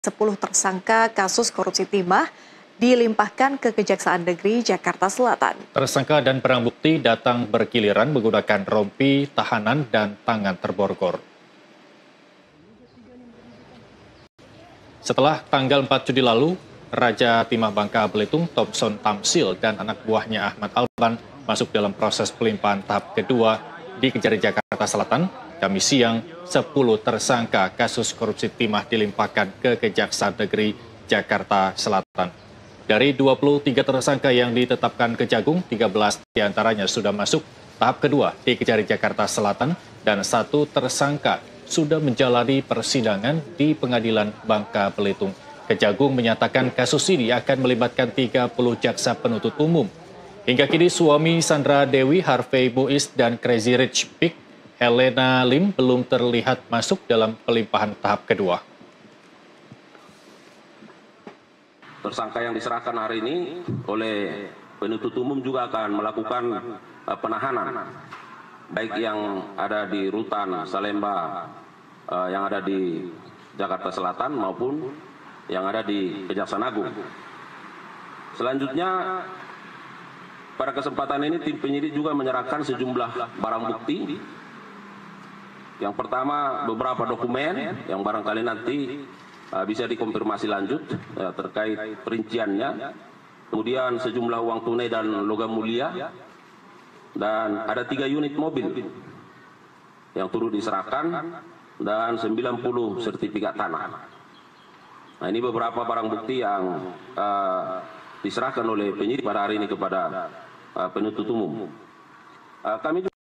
10 tersangka kasus korupsi timah dilimpahkan ke Kejaksaan Negeri Jakarta Selatan. Tersangka dan barang bukti datang bergiliran menggunakan rompi, tahanan, dan tangan terborgol. Setelah tanggal 4 Juli lalu, Raja Timah Bangka Belitung Thompson Tamsil dan anak buahnya Ahmad Alban masuk dalam proses pelimpahan tahap kedua di Kejari Jakarta Selatan. Kamis siang, 10 tersangka kasus korupsi timah dilimpahkan ke Kejaksaan Negeri Jakarta Selatan. Dari 23 tersangka yang ditetapkan Kejagung, 13 diantaranya sudah masuk tahap kedua di Kejari Jakarta Selatan dan 1 tersangka sudah menjalani persidangan di Pengadilan Bangka Belitung. Kejagung menyatakan kasus ini akan melibatkan 30 jaksa penuntut umum. Hingga kini suami Sandra Dewi, Harvey Buis, dan Crazy Rich Pig, Helena Lim belum terlihat masuk dalam pelimpahan tahap kedua. Tersangka yang diserahkan hari ini oleh penuntut umum juga akan melakukan penahanan, baik yang ada di Rutan Salemba yang ada di Jakarta Selatan maupun yang ada di Kejaksaan Agung. Selanjutnya, pada kesempatan ini tim penyidik juga menyerahkan sejumlah barang bukti. Yang pertama, beberapa dokumen yang barangkali nanti bisa dikonfirmasi lanjut terkait perinciannya. Kemudian sejumlah uang tunai dan logam mulia. Dan ada 3 unit mobil yang turut diserahkan dan 90 sertifikat tanah. Nah, ini beberapa barang bukti yang diserahkan oleh penyidik pada hari ini kepada penuntut umum. Kami